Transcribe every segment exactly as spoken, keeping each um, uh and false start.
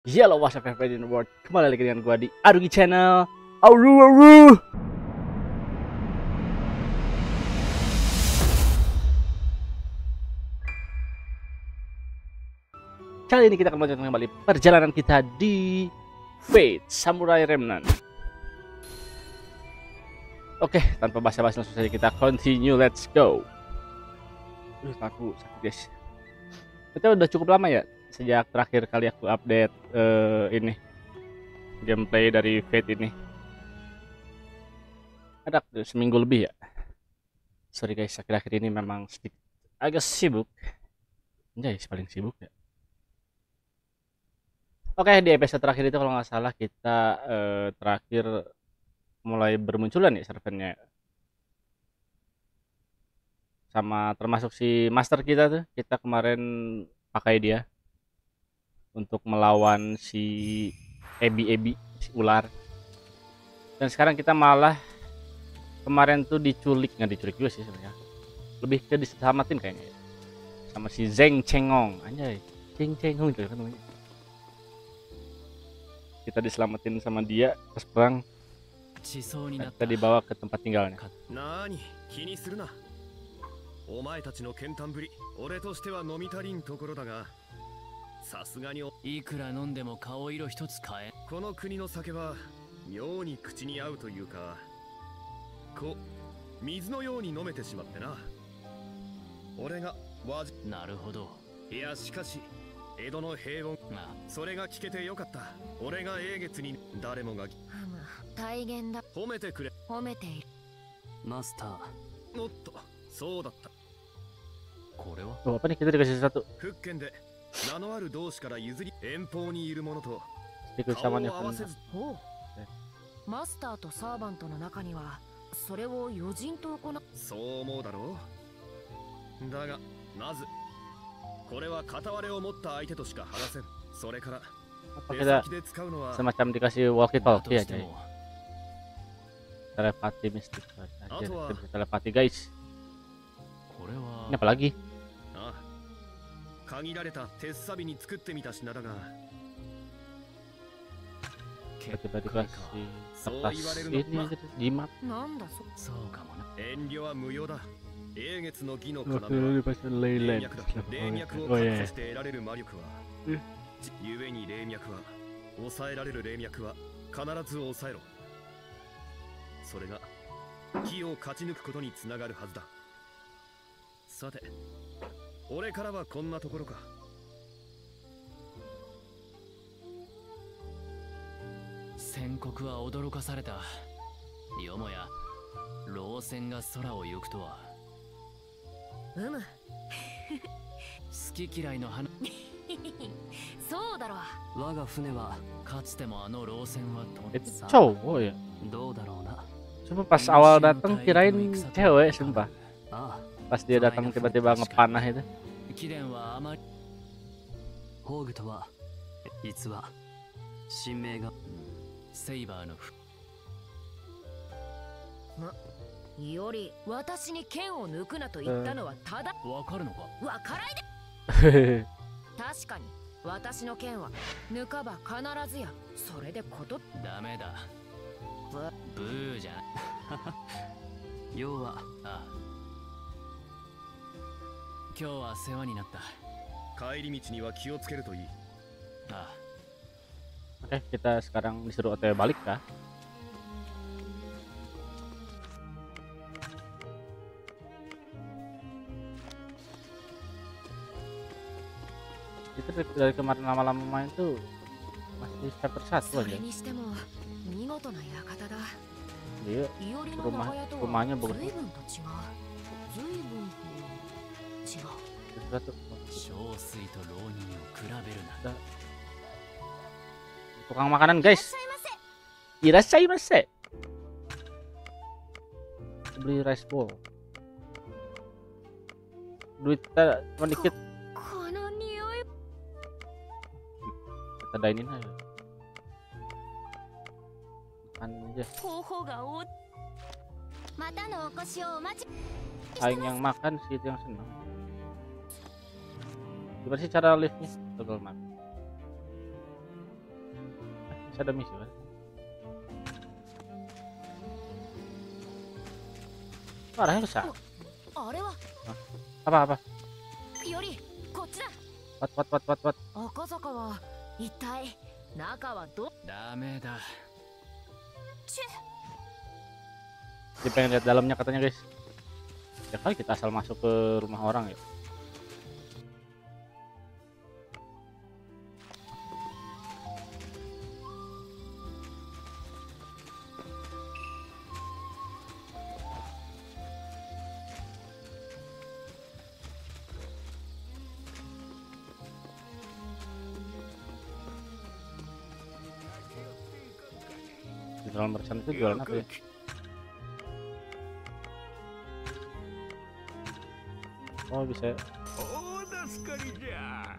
Halo, what's up everybody in the world? Kembali lagi dengan gua di Arugi Channel. Auru auru. Kali ini kita akan melanjutkan kembali perjalanan kita di Fate Samurai Remnant. Oke, tanpa basa-basi langsung saja kita continue. Let's go. Duh, aku sakit guys. Kita udah cukup lama ya sejak terakhir kali aku update uh, ini gameplay dari Fate ini. Ada seminggu lebih ya. Sorry guys, akhir-akhir ini memang sedikit agak sibuk. Anjay, paling sibuk ya. Oke, di episode terakhir itu kalau nggak salah kita uh, terakhir mulai bermunculan ya servernya. Sama termasuk si master kita tuh, kita kemarin pakai dia untuk melawan si Ebi-Ebi, si ular. Dan sekarang kita malah kemarin tuh diculik, nggak diculik juga sih sebenarnya. Lebih ke diselamatin kayaknya ya. Sama si Zeng Cengong, anjay. Zeng Cengong gitu kan namanya. Kita diselamatin sama dia pas perang. Kita dibawa ke tempat tinggalnya. お前たちの健談ぶり、俺としては飲み足りんところだが、さすがにいくら飲んでも顔色一つ変え。この国の酒は妙に口に合うというか、こう水のように飲めてしまってな。俺がわじ。なるほど。いやしかし江戸の平穏、それが聞けてよかった。俺が英月に誰もが大言だ。 褒めてくれ。 褒めている。 マスター。おっと、そうだった。これは Oh, apa nih kita dikasih satu 福建で名のある同志から譲り遠方にいるものと stiker 顔を samanya 合わせず。 ほう。マスターとサーバントの中にはそれを余人と行う。 そう思うだろう。だがまずこれは片割れを持った相手としか話せん。それから apa 出 kita 先で使うのは semacam dikasih walkie talkie aja ya. Telepati mistik aja, kita bisa telepati guys. これは Ini apa lagi? ああ限られた鉄サビに作ってみた品だが Tiba-tiba dikasih kertas ini gitu, jimat. なんだそ。 そうかもな。遠慮は無用だ。英月の義の Waktu 要は dikasih 霊 leyland. 脈だ。霊脈を Oh 確 ya. 保して得られる魔力は、 えゆえに霊脈は抑えられる霊脈は必ず抑えろ。それが木を勝ち抜くことにつながるはずだ。さて、俺からはこんなところか。 宣告は驚かされた。よもや老船が空を行くとは。 うむ。 好き嫌いの花。 そうだろう。 我が船はかつてもあの老船は飛 Itu んさ。 cowok ya. どうだろうな。 Cuma pas awal datang kirain cewek sumpah. ああ、 Pas dia datang tiba-tiba ngepanah itu. 貴殿はあまり。ホーグとは実は神明がセイバーのふ。 より私に剣を抜くなと言ったのはただ。 わかるのか。 わからいで。 Hehehe. 確かに私の剣は抜かば必ずや。それでこと。 ダメだ。 ブブーじゃない。要は、ああ。今日は世話になった。 帰り道には気をつけるといい。 ああ。 Oke, kita sekarang disuruh O T W balik kah? Itu dari kemarin lama-lama main tuh masih chapter satu そ aja. れにしても見事な館だ。 Dia いおりの rumah 長屋と rumahnya は bagus 随 banget. 分と違う。随分と違う。 Sesuatu 小水と浪人を比べるな。 tukang makanan guys. いらっしゃいませ。 Irashaimase. Beli rice bowl. Duit kita cuma dikit. この匂い。 Kita dine-in aja. Makan aja. 頬がお。またのお越しをお待ち。 Aing yang makan sih itu yang senang. Gimana sih cara liftnya? Toggle map. masih ada misi kan? Oh, arahnya ke sana. あれは Apa apa? よりこっちだ。 What what what what what? 赤坂は一体中はどダメだ。 ちゅ Dia pengen lihat dalamnya katanya guys. Ya kali kita asal masuk ke rumah orang ya. Di dalam barisan itu jualan apa ya? Oh bisa. 大助かりじゃ。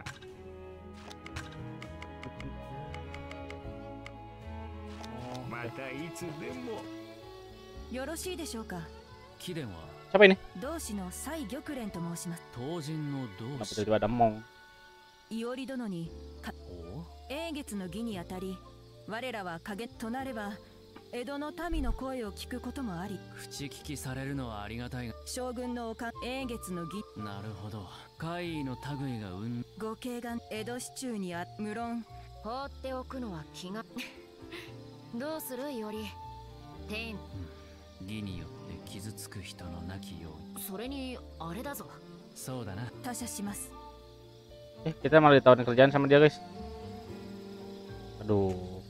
またいつでも。 よろしいでしょうか。 貴殿は Siapa ini? 同志の蔡玉蓮と申します。 当人の同 Kenapa 志。 tiba-tiba ada Mong? 伊織殿にかお英月の儀にあたり、我らは影となれば江戸の民の声を聞くこともあり、 口利きされるのはありがたいが、 将軍のおか英月の儀なるほど。怪異の類がうんご慶願江戸市中にあ無論放っておくのは気がどうするより天義によって傷つく人のなきように。 それにあれだぞ。 そうだな。 他社します。 Eh kita malah ditawarin kerjaan sama dia guys. Aduh.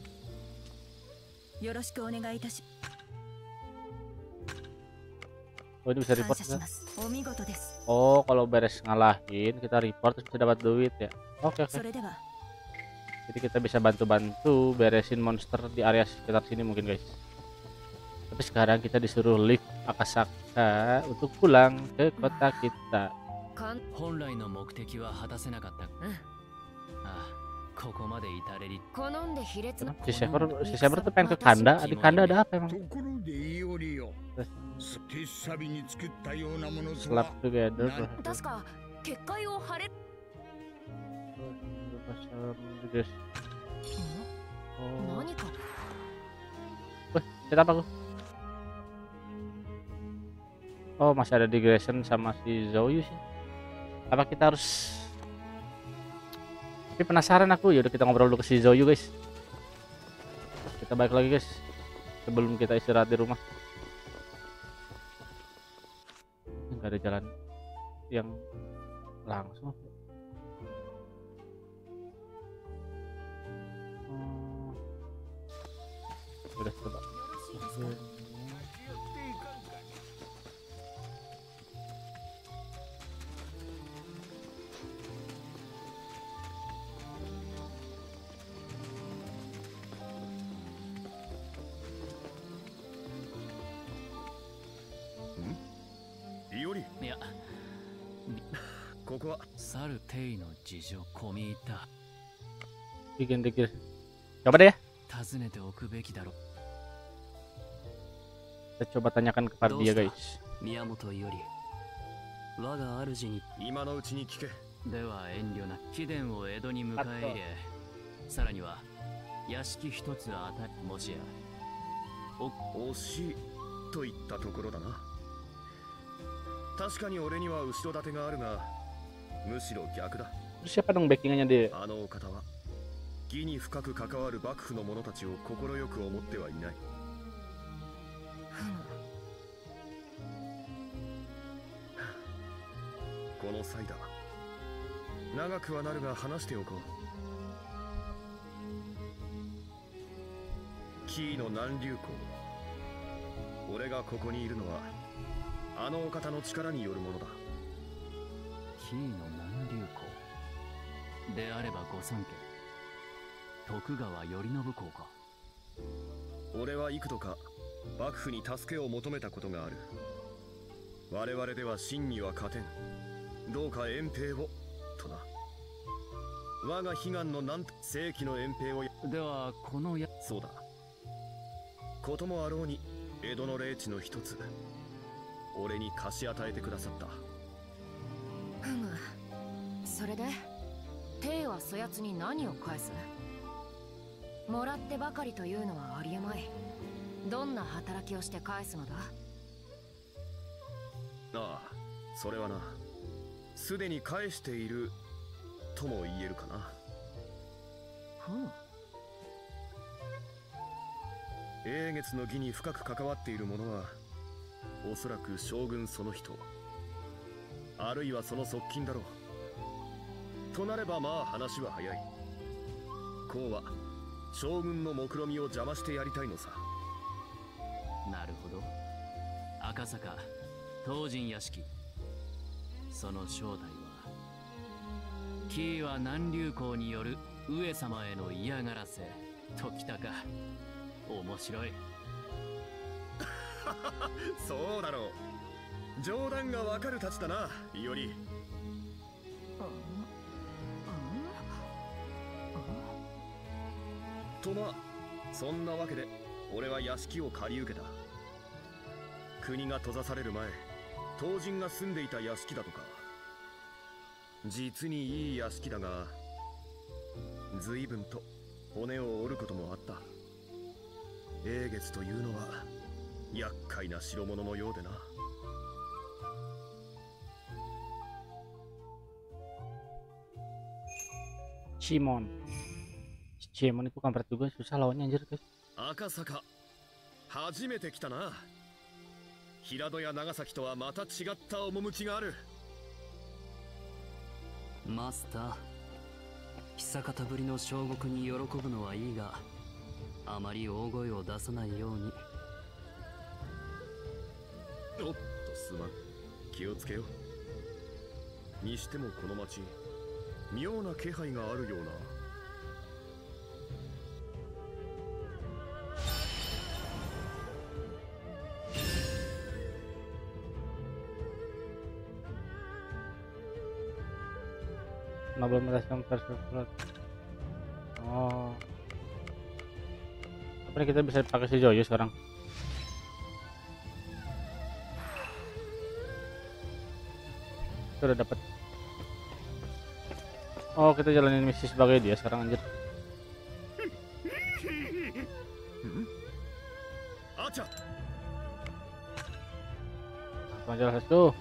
よろしくお願いいたし Oh ini bisa 感 report 謝し kan? ます。お見事です。 Oh kalau beres ngalahin kita report terus bisa dapat duit ya. Oke oke. それでは Jadi kita bisa bantu-bantu beresin monster di area sekitar sini mungkin guys. Tapi sekarang kita disuruh leave Akasaka untuk pulang ke kota kita. かん本来の目的は果たせなかった。 うんああ、ここまで至れり。 好んで卑劣な Si Shepard, si Shepard tuh pengen ke Kanda. Di Kanda ada apa emang? ところでいおりよ。手さびに作ったようなものと Slap は together. 確か結界を張れ Guys. ん Oh. 何か Wih, chat apa aku? Oh masih ada digression sama si Zouyu sih. Apa kita harus? Tapi penasaran aku. Yaudah kita ngobrol dulu ke si Zouyu guys. Kita balik lagi guys sebelum kita istirahat di rumah. Nggak ada jalan yang langsung. Hmm. Udah coba. よろしいですか。 いおり、 いや、 ここは去る帝の事情込み入った。 Bikin dikir. Coba deh ya. 尋ねておくべきだろう。 Kita coba tanyakan kepada dia guys. 宮本より我が主に。 今のうちに聞け。 では遠慮なく貴殿を江戸に迎え入れ、さらには屋敷一つ与え、もしや惜しいと言ったところだな。確かに俺には後ろ盾があるが、むしろ逆だ。 Terus siapa dong backingannya dia? あのお方は義に深く関わる幕府の者たちを快く思ってはいない。 ふむこの際だ。長くはなるが話しておこう。キーの南流港。俺がここにいるのはあのお方の力によるものだ。 キーの南流港であれば御三家徳川頼信公か。 俺は幾度か幕府に助けを求めたことがある。我々では真には勝てん。どうか遠兵をとな。我が悲願のなん正規の遠兵を。 ではこのやそうだ。こともあろうに江戸の霊地の一つ俺に貸し与えてくださった。 ふむそれで帝はそやつに何を返す？ もらってばかりというのはありえまい。どんな働きをして返すのだ？ ああ、それはな、すでに返しているとも言えるかな。 ふん。 英月の儀に深く関わっている者はおそらく将軍その人、あるいはその側近だろう。となればまあ話は早い。こうは将軍の目論見を邪魔してやりたいのさ。 なるほど。赤坂東神屋敷、その正体はキーは南流行による上様への嫌がらせときたか。面白い。 そうだろう。冗談がわかるたちだな、いおり。とまあ、そんなわけで俺は屋敷を借り受けた。国が閉ざされる前、当人が住んでいた屋敷だとか。実にいい屋敷だが、随分と骨を折ることもあった。英月というのは厄介な代物のようでな。 Cimon. Cimon itu kampret juga, susah lawannya anjir guys. 赤坂、初めて来たな。平戸や長崎とはまた違った趣がある。 マスター、久方ぶりの小国に喜ぶのはいいが、あまり大声を出さないように。 おっとすまん、気をつけよう。にしてもこの町、妙な気配があるような。 Belum merasakan persesuaian. Oh. Apa nih, kita bisa pakai si Joyo sekarang? Kita udah dapat. Oh, kita jalanin misi sebagai dia sekarang anjir. Hmm? Acha. Langsung aja lah tuh.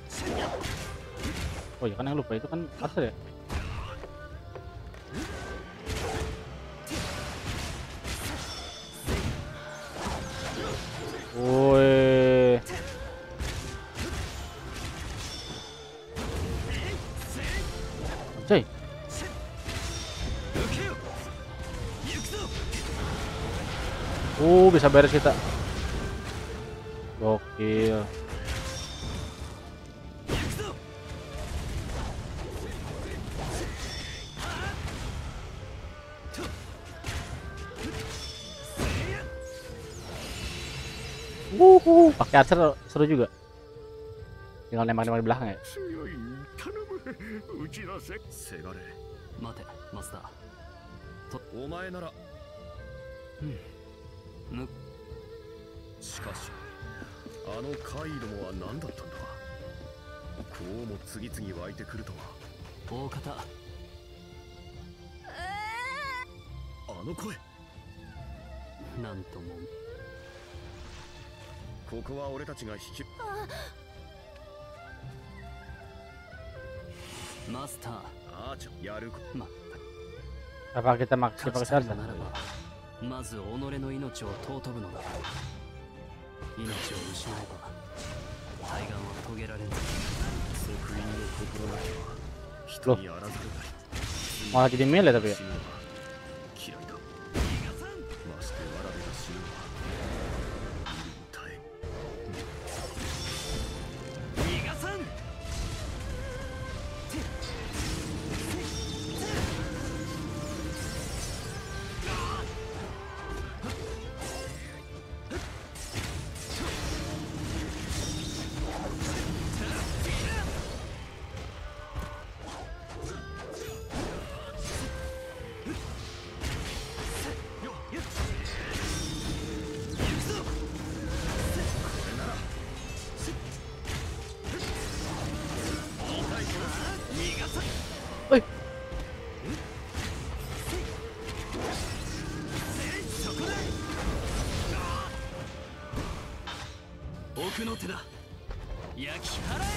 Oh ya kan, yang lupa itu kan Arthur ya. Woi. Coy. Oh, bisa beres kita. Gokil. Wuhu, pakai archer seru juga. Tinggal nembak-nembak di belakang ya. せがれ、 待て、マスター。 お前なら。 むしかし、あのカイどもは何だったんだ。こうも次々湧いてくるとは。 大方。 あの声。 なんとも。 ここは俺たちが引き。 マスター。 あーちゃん、やるこ。 ま、 Apa kita maksa 勝 pakai ちたい sarjan? のならば、まず己の命を尊ぶのだ。命を失えば、対岸は遂げられない。 即位の心なきは人にあらざるなり。 Malah jadi melee tapi ya. 死ぬは嫌いだ。ましてわらべが死ぬは。 逃がさん。 奥の手だ。焼き払え。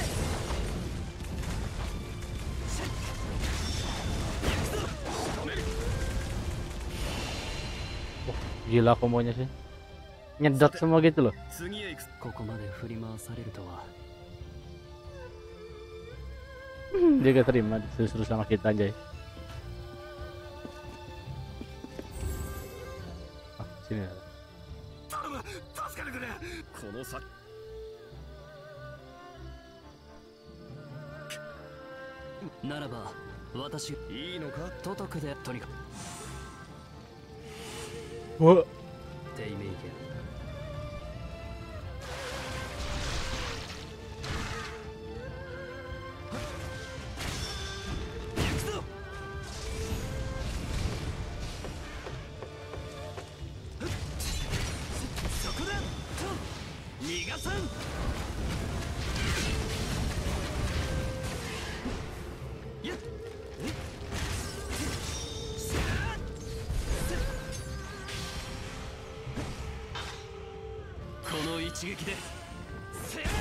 Gila kombonya sih. Nyedot semua gitu loh. 次へ行く。 ここまで振り回されるとは。 Dia gak terima disuruh sama kita aja. Ah, sini ada. 頼む、助けてくれ。この先。 ならば私いいのか。 都督でとにかく Wah, 低迷権 逃がさん。この一撃でせや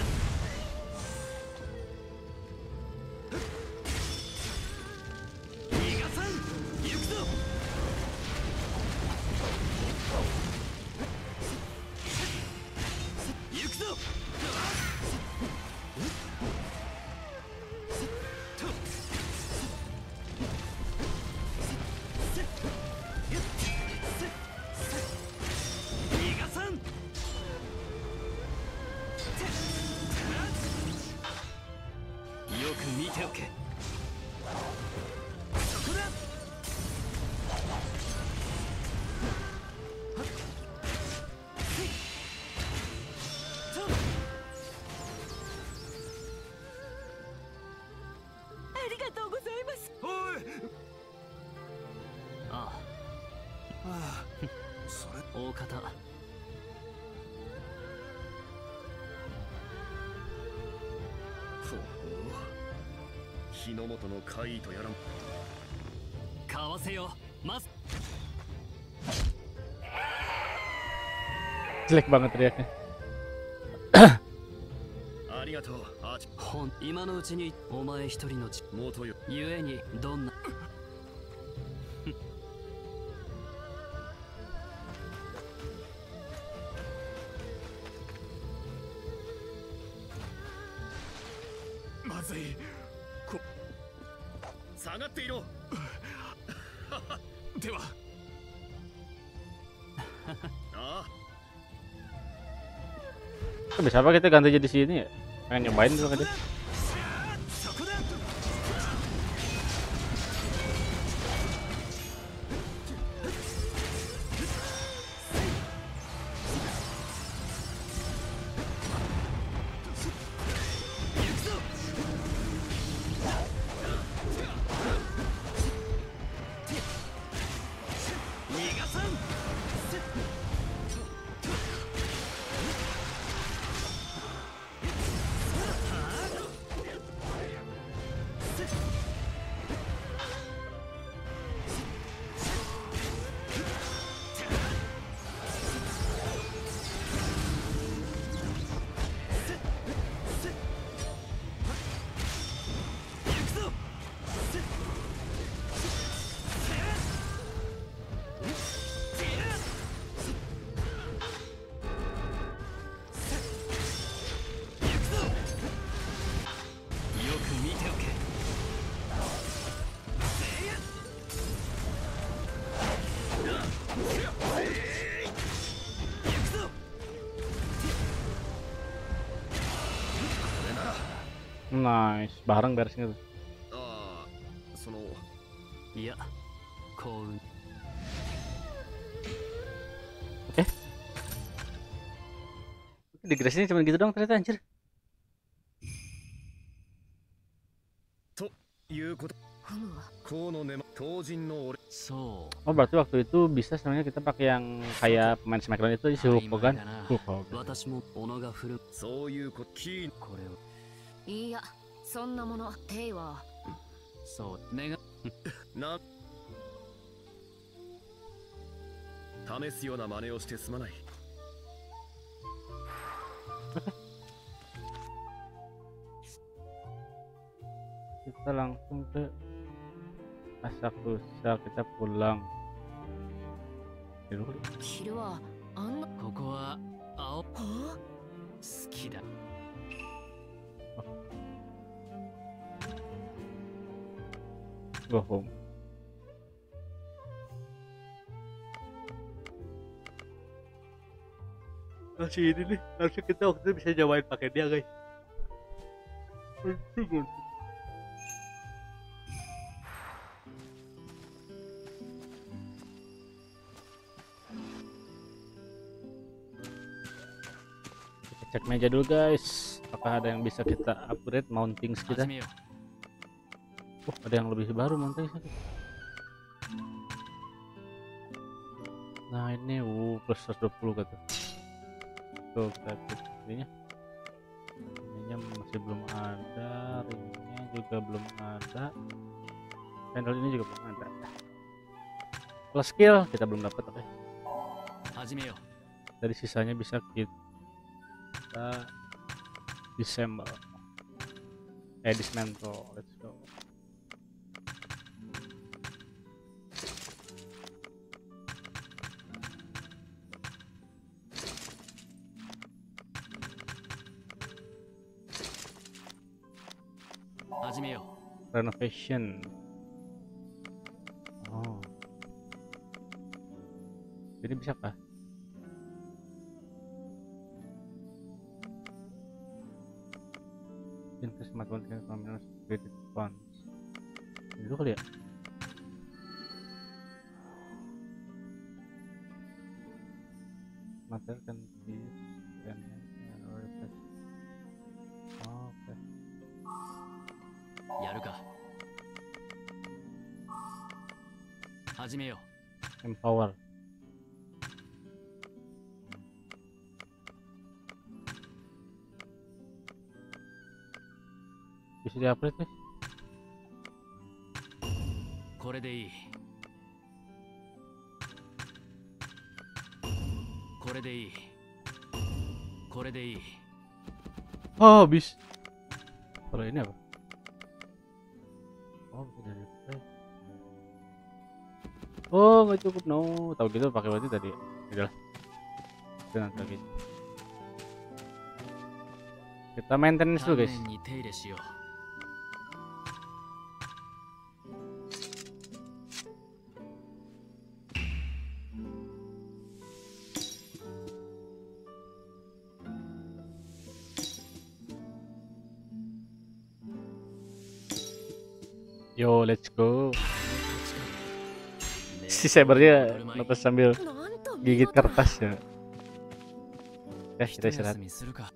逃がさん。行くぞ。行くぞ。逃がさん。よく見ておけ。そこだ。 ありがとうございます。 おい。 ああ、 ああ、それ。 大方ほうほう。日の本の怪異とやらん。 かわせよ。まず jelek banget teriaknya. ありがとう、アーチ。 ほん今のうちにお前一人のち元よ。 ゆえにどんなまずい。こ。下がっていろ。では。ああ。 Bisa apa kita ganti jadi sini ya? Pengen nyobain dulu kan dia. そこだ。 逃がさん。 Nice, bareng beresnya tuh. ああ、その。 いや、幸運。 Oke. Digresinya cuma gitu dong ternyata anjir. ということ。 ふむわ。 このね、当人の俺。 そ Oh berarti waktu itu bisa sebenarnya kita pakai yang kayak pemain Smackdown itu si Hulk Hogan. Hulk う。 Hogan. 私も斧が振る。 そういうこと。キー。 これを。 いいや、そんなものテイは。 そう。願。 な。試すような真似をしてすまない。 kita langsung ke Asakusa, kita pulang. Dulu. 昼はあんなここは青好はきだ。 Go home. Masih ini nih, harusnya kita waktu itu bisa nyobain pakai dia guys. Kita cek meja dulu guys, apakah ada yang bisa kita upgrade mountings 始 kita. めよう。 Oh, ada yang lebih baru mounting satu. Nah ini uh plus seratus dua puluh kata. Tuh kita cek ininya. Ininya masih belum ada, ringnya juga belum ada, panel ini juga belum ada. Plus skill kita belum dapat, oke. 始めよう。 Dari sisanya bisa kita disassemble, eh dismantle. Let's go. Renovation. Oh, jadi bisa kah? Invest matematika kombinasi credit funds. Itu kali ya? Material kan di dan oh, oke. やるか。始めよう。 Empower. Bisa di-upgrade nih. これでいい。これでいい。これでいい。 Oh, habis. Kalau ini apa? Oh, bisa dari play. Oh, nggak cukup, no. Tahu gitu pakai berarti tadi. Udah lah. Itu nanti lagi. Kita maintenance dulu, guys. 丹念に手入れしよう。 Yo, let's go. Si Sabernya notas sambil なんと見 gigit 事な kertas ya. Ya, 一 kita 休 istirahat. みするか。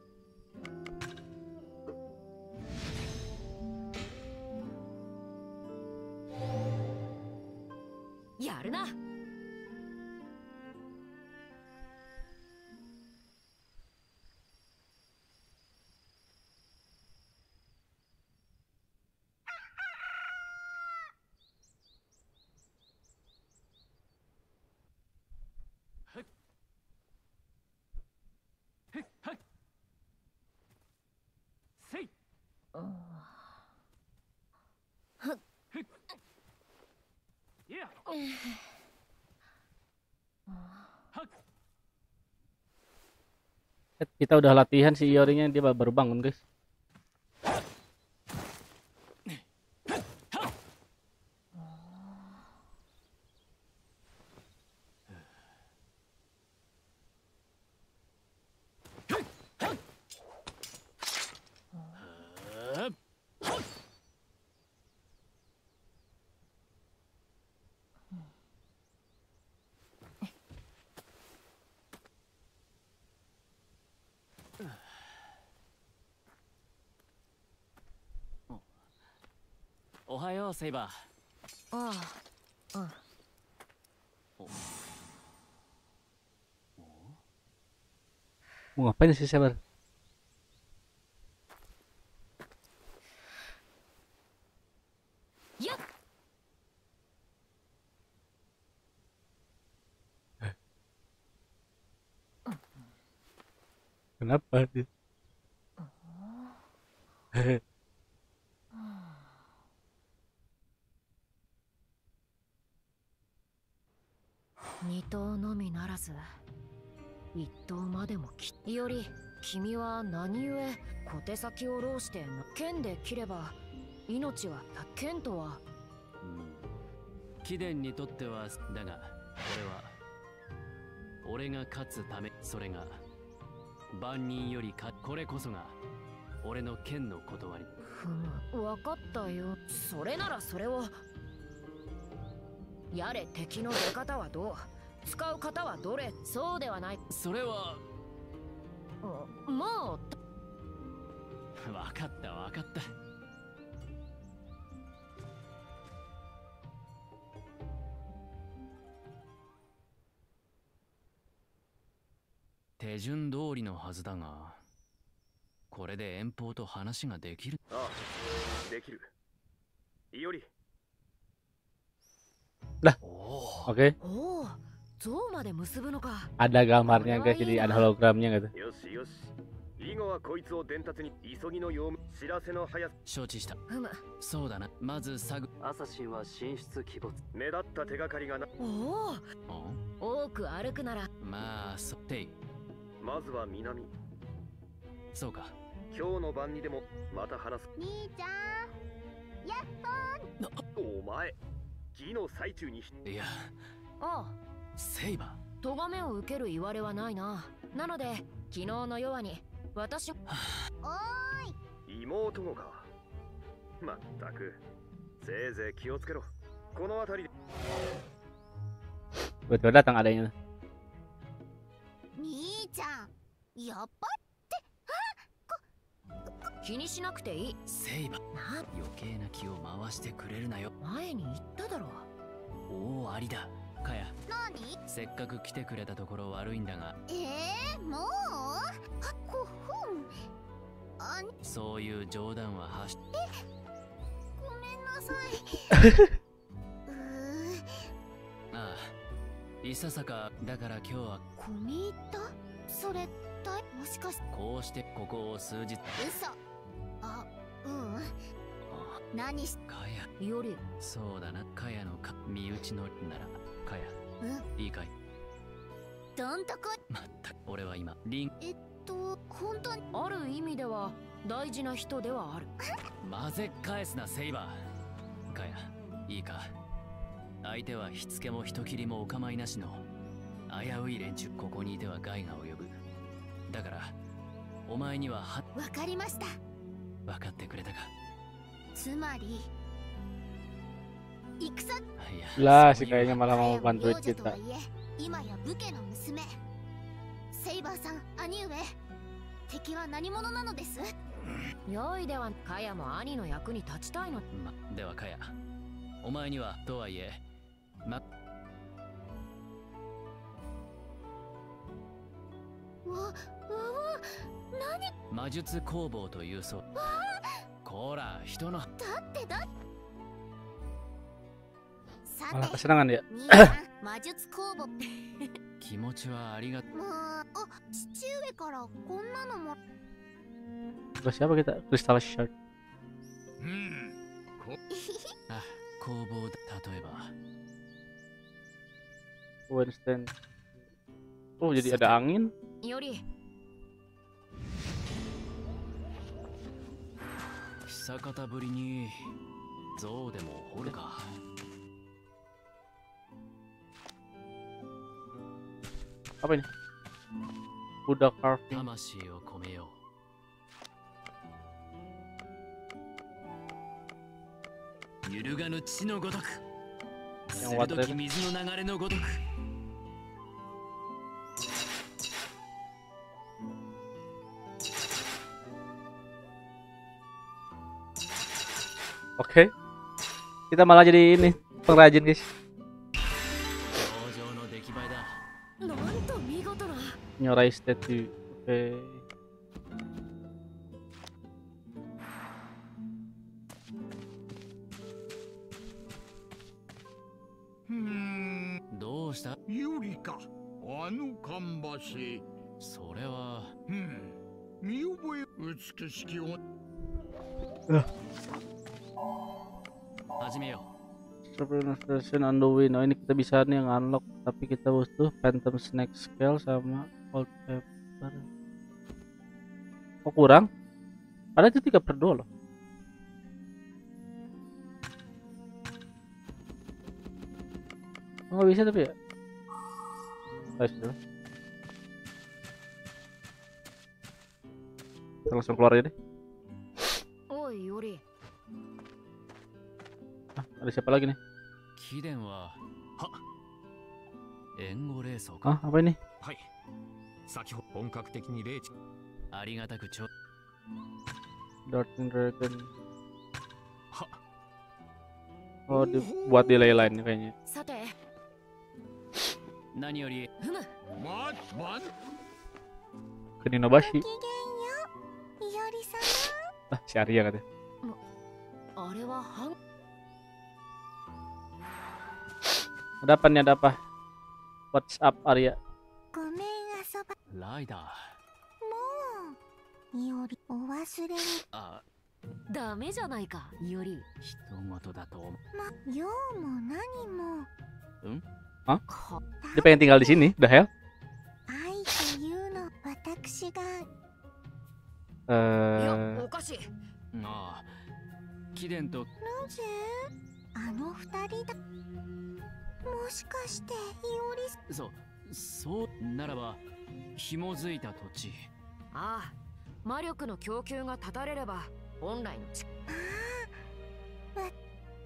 やるな。 せい。 いや。はっ。 Kita udah latihan si Iorinya, dia baru bangun, guys. Oh, おはよう、セイバー。 ああ、うん。 Mau ngapain sih Saber? Ya. Kenapa dia? 二頭のみならず一頭までもきより君は何故小手先を浪して剣で切れば命は剣とは、 うん、貴殿にとってはだが俺は俺が勝つためそれが万人よりかこれこそが俺の剣の断り。 ふむ分かったよ。それならそれをやれ。敵の出方はどう使う方はどれ。そうではない。 それはもう分かった分かった。手順通りのはずだが、これで遠方と話ができる。 ああ、できる。いより。 Dah, oke. Oh, zoomまで結ぶのか。 Ada gambarnya guys, jadi ada hologramnya gitu. よしよし。以後はこいつを伝達に急ぎの用務知らせの速さ。 承知した。 ふむ。 そうだな。まずサグアサシンは進出鬼没。 目立った手がかりがな。 おお。多く歩くなら。 まあ、そってい。 まずは南。 そうか。 今日の晩にでもまた話す。 兄ちゃん、やっほー。お前、義の最中に。 いや。 ああ。 セイバー。咎めを受ける言われはないな。なので昨日の夜に私。 おーい。妹子か。まったく。せいぜい気をつけろ。この辺りで。 Betul datang adanya. 兄ちゃん、やっぱ気にしなくていい。 セイバな余計な気を回してくれるなよ。 前に言っただろ。 おお、ありだ。カヤ、 何？ せっかく来てくれたところ悪いんだが。 えー、もう？こほん。あ、 そういう冗談ははし。 え、ごめんなさい。うー。 ああ、いささかだから今日は。 込み入った？それだいもしかして。 こうしてここを数日。 嘘。あ、うん。何しカヤより。 そうだな。カヤのか身内のならカヤ。 うん。 いいかい。 どんとこ。 まったく俺は今リン。 えっと本当に。 ある意味では大事な人ではある。 混ぜ返すなセイバー。カヤ、いいか。相手は火付けも人斬りもお構いなしの危うい連中。ここにいては害が及ぶ。だからお前にはは。 わかりました。 分かってくれたか。 つまり戦。 いや。 Lah, si kayaknya malah mau bantuin kita. 今や武家の娘セイバーさん、兄上、敵は何者なのです？ よいでは、カヤも兄の役に立ちたいの。 ま、ではカヤ、お前にはとはいえま。 わ、わわ、何？ 魔術工房というそう。こら、人の。 だってだ。さ Malah て、 kesenangan ya. 兄さん、魔術工房。 気持ちはありがとう。 まあ、あ、父上からこんなのも。 Terus siapa kita? Crystal Shard. あ、工房だ。例えば Winston. Oh, jadi ada angin. より。 久方ぶりに象でも掘るか。 Apa ini? Buddha carving. 魂を込めよう。揺るがぬ地のごとく、鋭き水の流れのごとく。 Oke, kita malah jadi ini pengrajin guys. 上々の出来栄えだ。 なんと見事な。 Nyorai statue. Oke. Hmm. どうした？ ユリか。あの看板師。 それは。 うん。見覚え美しきお。 始めよ Version on the way. Nah ini kita bisa nih unlock, tapi kita butuh Phantom Snake Scale sama Old Pepper. Kok kurang? Ada itu tiga per dua loh. Oh, nggak bisa tapi ya. Ayo sudah. Kita langsung keluar aja deh. おいより Ah, ada siapa lagi nih? 貴殿はは援護霊装 Ah, か apa ini? はい先ほど本格的に霊地ありがたくちょ Darting Dragon. は Oh, dibuat di lain-lain kayaknya. さて何よりふむまま Keninobashi. いおりさ Ah, si Arya katanya. あれはハン Ada apa nih, ada apa? What's up Arya? ごめん遊ばライダーもういおりお忘れにあダメじゃないかいおり人事だと思うま用も何もか Dia pengen tinggal di sini, the hell? 愛というの私がいや Eh, おかしいああ貴殿となぜあの二人だもしかしていおりそそうならば紐づいた土地ああ魔力の供給が断たれれば本来の力ああわい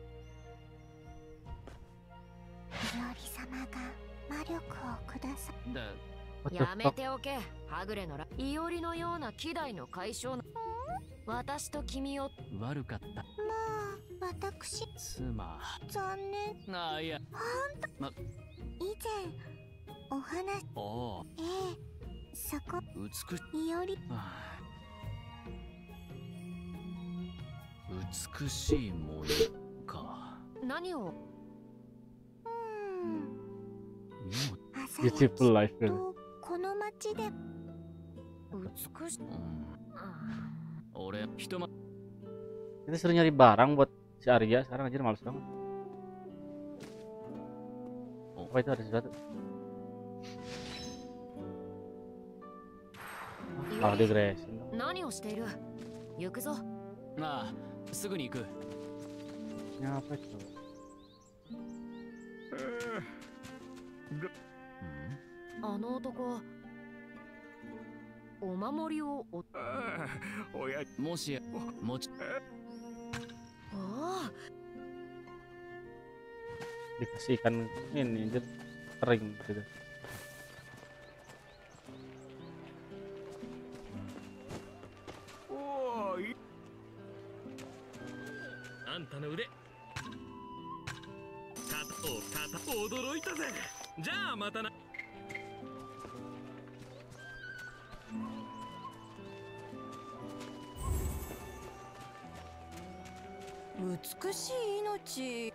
おり様が魔力をくださだ what the やめ fuck? ておけはぐれのらいおりのような希代の解消の私と君を悪かったまあ私妻残念ああいや以前お話おおええそこ美しいおりああ美しい模様か何をうん命朝 Beautiful life, really. とこの町で美しいうん俺人ま Kita suruh nyari barang buat si Arya, sekarang aja males banget. Apa itu ada sesuatu? Malah digresin. 何をしている行くぞああすぐに行く Ini apa itu? うんあの男お守りをおああおやもしもちああ Dikasih ikan ini anjir, kering gitu. おーいあんたの腕片方片驚いたぜじゃあまたな美しい命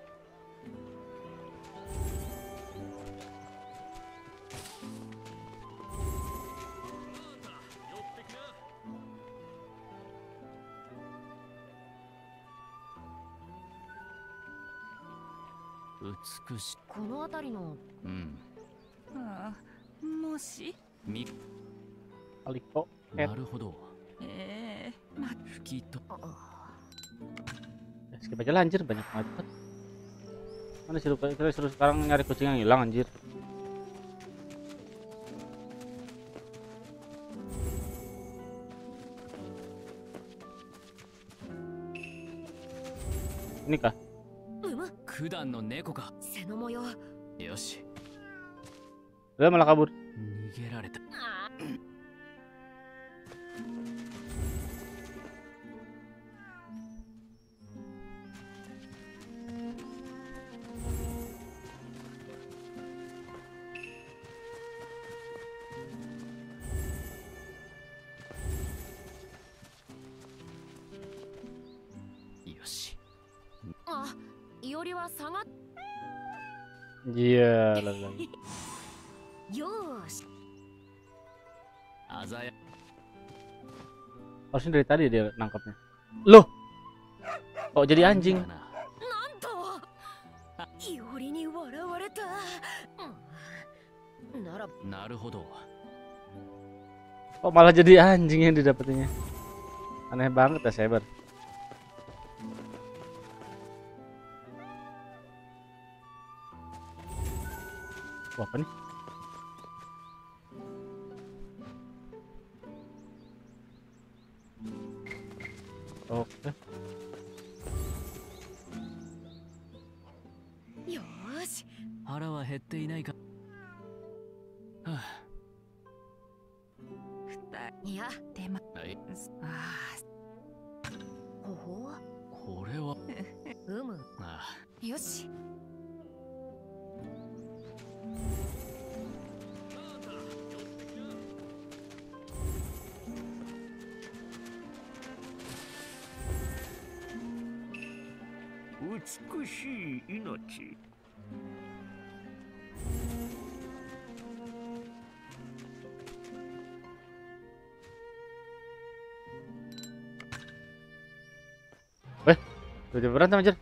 美しいこの辺りのうんああもしみ Kaliko. なるほどええま吹きと Ya, skip aja lah anjir, banyak banget. Mana sih lupa, kita suruh sekarang nyari kucing yang hilang anjir. Ini kah? うむ九段の猫か背の模様よし Udah malah kabur. 逃げられたあよしあいおりは下がっ Iya, lah lah. よーし鮮や Harusnya dari tadi dia nangkapnya. Loh, kok jadi anjing? かななんとならなるほど。 Kok malah jadi anjing yang didapetinnya? Aneh banget ya Saber. Wah, apa nih? Oke. Yosh. 腹は減っていないか。はあ、 いや、でま、 はい。 ああ。ほほ。 これは。 うむ。 ああ。よし。 美しい命。 Eh, udah berantem anjir.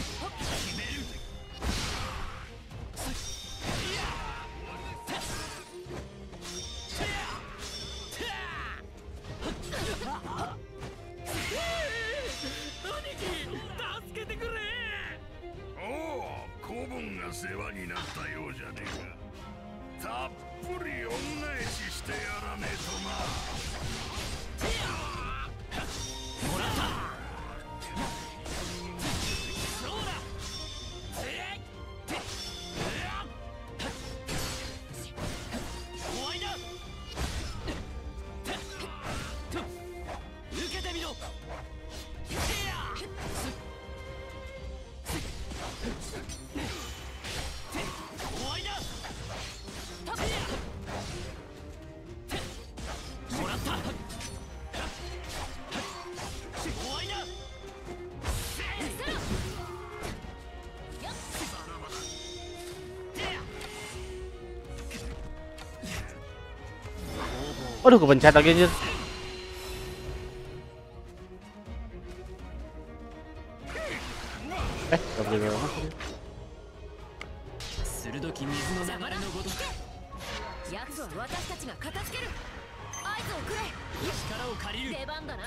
Aduh, kepencet lagi anjir. Eh, gak boleh banget. 鋭き水の流れのごとく。 奴は私たちが片付ける。合図をくれ。 力を借りる。 出番だな。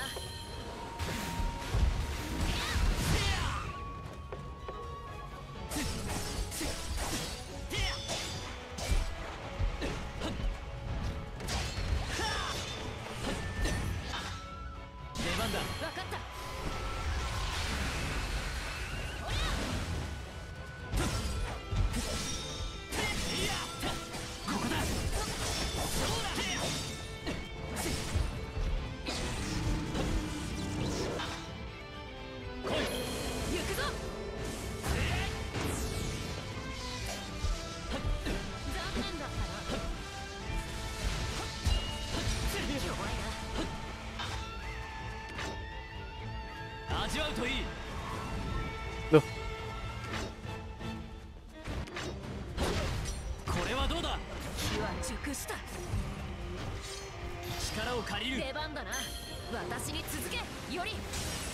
味わうといい。 Loh. これはどうだ。 火は熟した。 力を借りる。 出番だな。私に続け。より。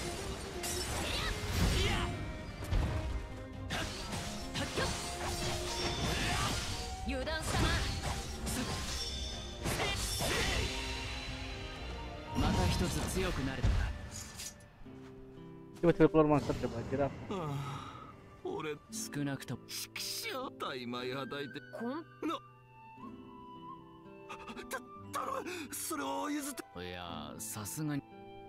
油断したな。 また一つ強くなれた。 Tiba-tiba keluar monster coba kira. 俺少なくとも大枚はたいてこんなた頼むそれを譲って。 いや、さすがに。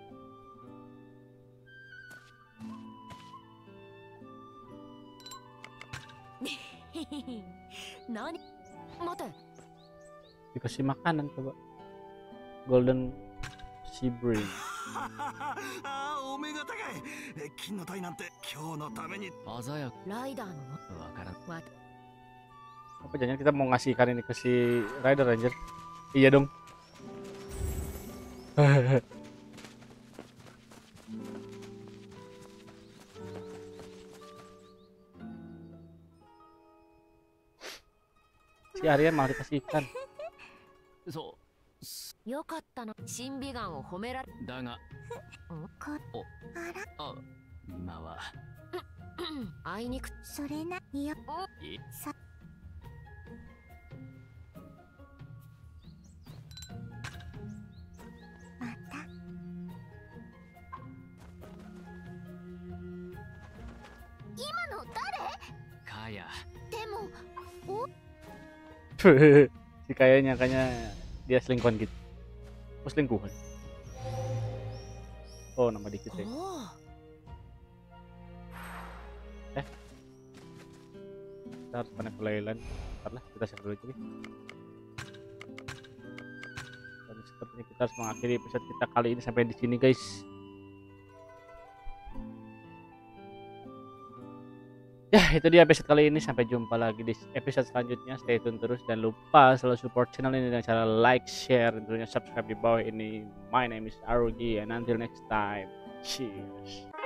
何待て。 Dikasih makanan coba. Golden Sea Brain. ああ、お目が高い。金の体なんて今日のために。 鮮やか。 ライダーのわからん。 わ Apa jangan kita mau ngasih ikan ini ke si Rider anjir? Iya dong. Si Aryan malah dikasih ikan. そう。 よかったな。審美眼を褒められ。 だが。 おあ、今は。 あいにく。 それな、いや、 いさ、 Kaya. でも Si Kaya nyangkanya dia selingkuhan gitu. Oh selingkuhan. Oh nama dikit ya. おう Kita harus connect ke Leyland. Ntar lah kita share dulu aja. Dan sepertinya kita harus mengakhiri episode kita kali ini sampai di sini guys. Ya itu dia episode kali ini, sampai jumpa lagi di episode selanjutnya. Stay tune terus dan lupa selalu support channel ini dengan cara like, share, dan tentunya subscribe di bawah ini. My name is Arugi and until next time, cheers.